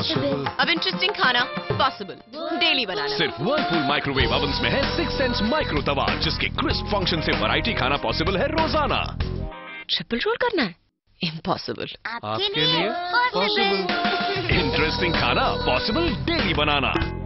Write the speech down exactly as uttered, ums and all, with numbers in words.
Possible. अब interesting खाना possible daily बनाना। सिर्फ वर्लपूल माइक्रोवेव ओवंस में है सिक्स सेंस माइक्रो तवा, जिसके क्रिस्प फंक्शन से वैरायटी खाना पॉसिबल है रोजाना। ट्रिपल रोल करना है? इम्पॉसिबल। आपके लिए पॉसिबल। इंटरेस्टिंग खाना पॉसिबल डेली बनाना।